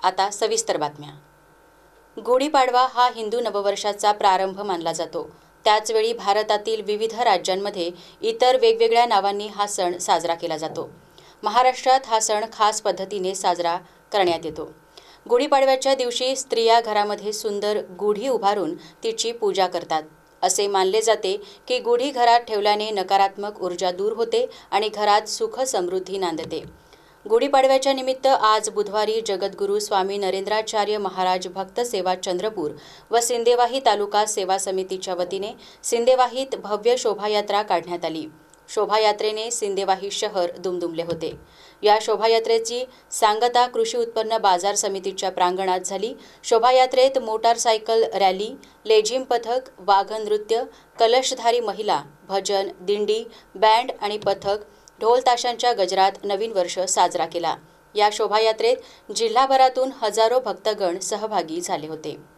आता सविस्तर बातम्या। गुढीपाडवा हा हिंदू नववर्षाचा प्रारंभ मानला जातो। त्याचवेळी भारतातील विविध राज्यांमध्ये इतर वेगवेगळ्या नावांनी हा सण साजरा केला जातो। महाराष्ट्रात हा सण खास पद्धतीने साजरा करण्यात येतो। गुढीपाडव्याच्या दिवशी स्त्रिया घरामध्ये सुंदर गुढी उभारून तिची पूजा करतात। असे मानले जाते की गुढी घरात ठेवल्याने नकारात्मक ऊर्जा दूर होते आणि घरात सुख समृद्धी नांदते। गुढीपाडव्याच्या निमित्त आज बुधवारी जगद्गुरू स्वामी नरेंद्राचार्य महाराज भक्त सेवा चंद्रपूर व सिंदेवाही तालुका सेवा समितीच्या वतीने सिंदेवाहीत भव्य शोभायात्रा काढण्यात आली। शोभायात्रेने सिंदेवाही शहर दुमदुमले होते। या शोभायात्रेची सांगता कृषी उत्पन्न बाजार समितीच्या प्रांगणात झाली। शोभायात्रेत मोटारसायकल रॅली, लेझिम पथक, वाघन नृत्य, कलशधारी महिला, भजन, दिंडी, बँड आणि पथक, ढोल ताशांच्या गजरात नवीन वर्ष साजरा केला। या शोभायात्रेत जिल्हाभरातून हजारो भक्तगण सहभागी झाले होते।